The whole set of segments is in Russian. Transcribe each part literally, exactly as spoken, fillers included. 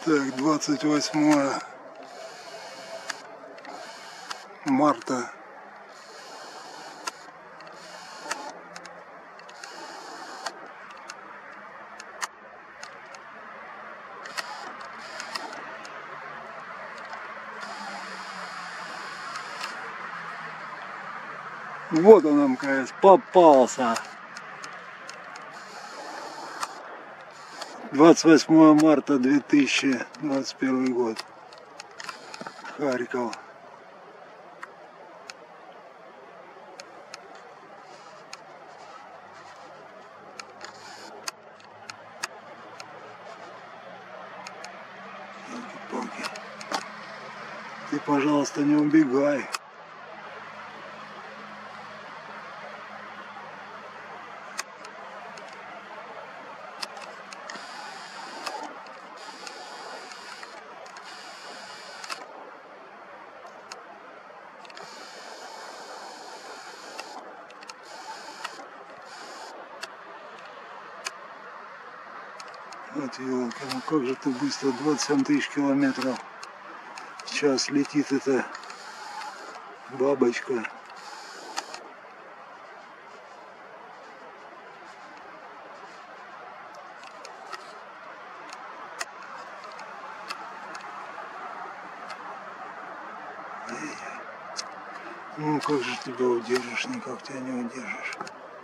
Так, двадцать восьмое марта. Вот он, эм ка эс, попался. двадцать восьмое марта две тысячи двадцать первый год. Харьков. Ты, пожалуйста, не убегай. Вот елка, ну как же ты быстро, двадцать семь тысяч километров в час летит эта бабочка. Ну как же тебя удержишь, никак тебя не удержишь.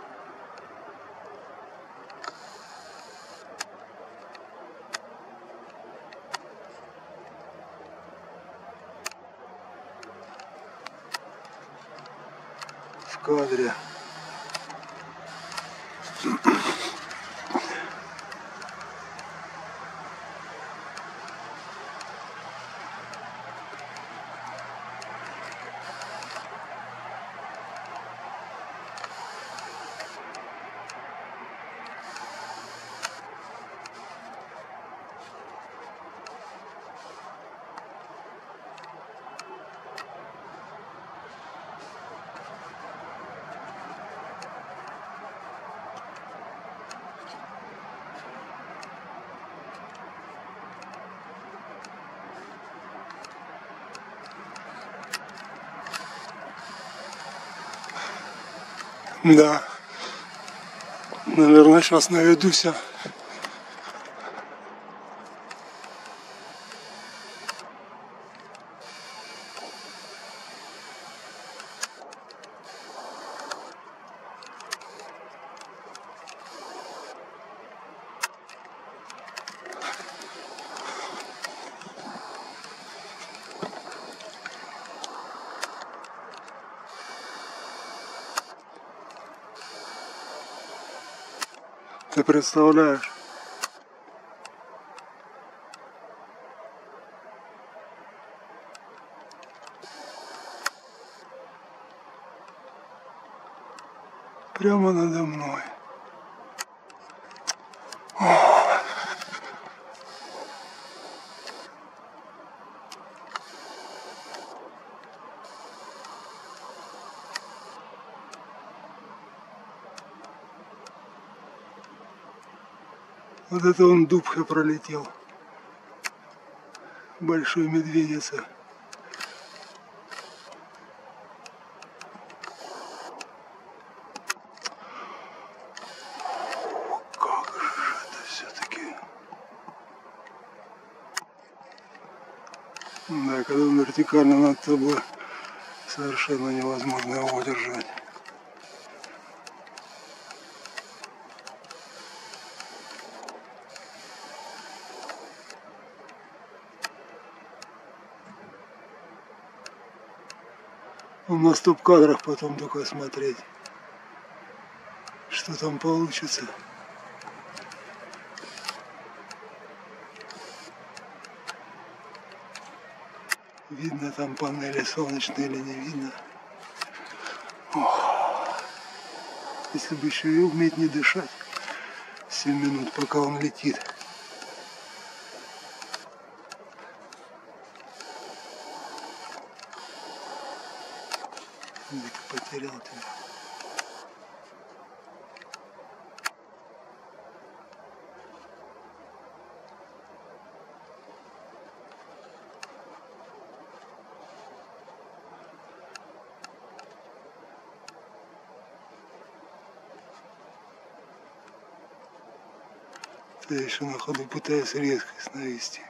В кадре. Да, наверное, сейчас наведусь. Ты представляешь? Прямо надо мной. О! Вот это он дубка пролетел. Большой медведица. Как же это все-таки. Да, когда он вертикально над тобой, совершенно невозможно его удержать. На стоп-кадрах потом только смотреть, что там получится. Видно там панели солнечные или не видно. Ох. Если бы еще и уметь не дышать семь минут, пока он летит. Потерял тебя. Я еще на ходу пытаюсь резкость навести.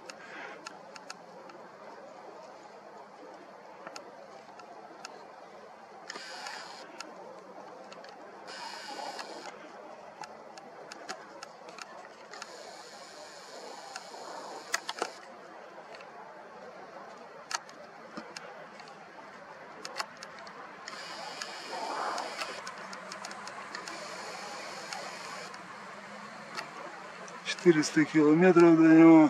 четыреста километров до него.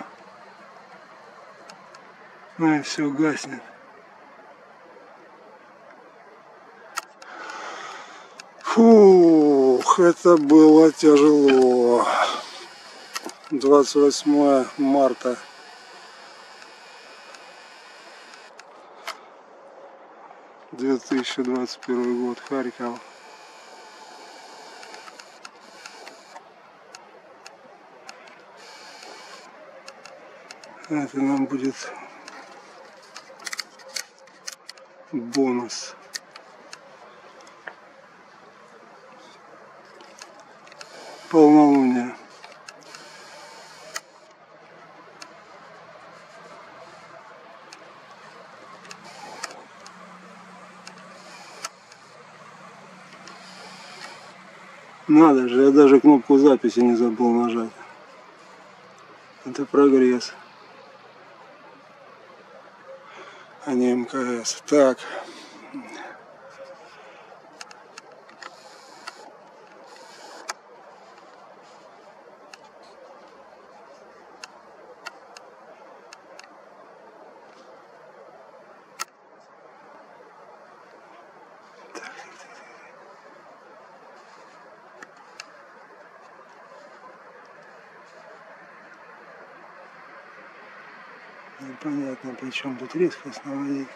Ну и все гаснет. Фух, это было тяжело. двадцать восьмое марта. две тысячи двадцать первый год, Харьков. Это нам будет бонус. Полнолуние. Надо же, я даже кнопку записи не забыл нажать. Это прогресс. А не эм ка эс. Так. Непонятно, причем тут резкость наводить.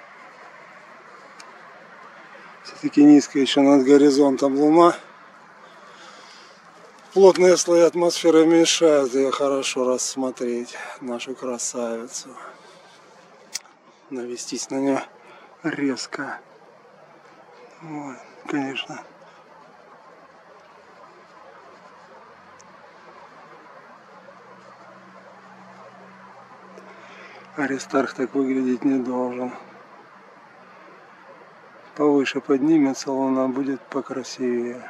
Все-таки низко еще над горизонтом луна. Плотные слои атмосферы мешают ее хорошо рассмотреть, нашу красавицу. Навестись на нее резко. Вот, конечно. Аристарх так выглядеть не должен. Повыше поднимется, луна будет покрасивее.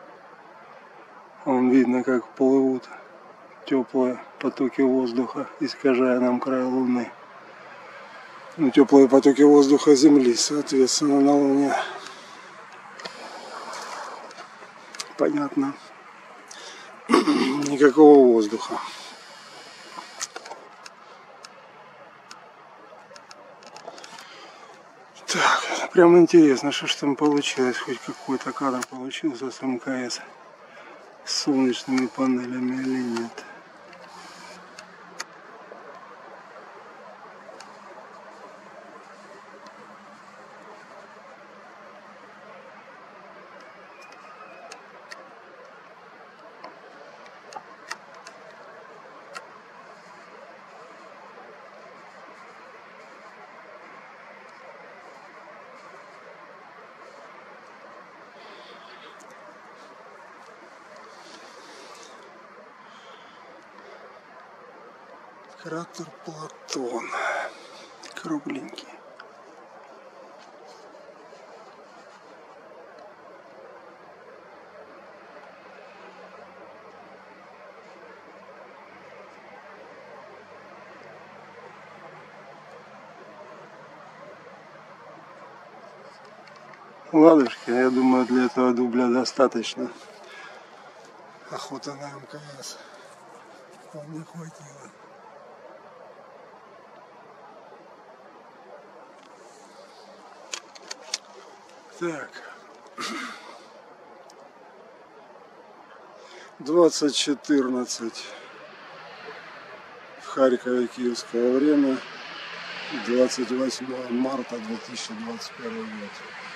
Вон видно, как плывут теплые потоки воздуха, искажая нам край луны. Ну, теплые потоки воздуха Земли, соответственно, на Луне. Понятно. Никакого воздуха. Так, прям интересно, что ж там получилось. Хоть какой-то кадр получился с эм ка эс. С солнечными панелями или нет. Кратер Платон. Кругленький. Ладушки, я думаю, для этого дубля достаточно. Охота на эм ка эс. Вполне хватило. Так, двадцать четырнадцать в Харькове, киевское время, двадцать восьмое марта две тысячи двадцать первый год.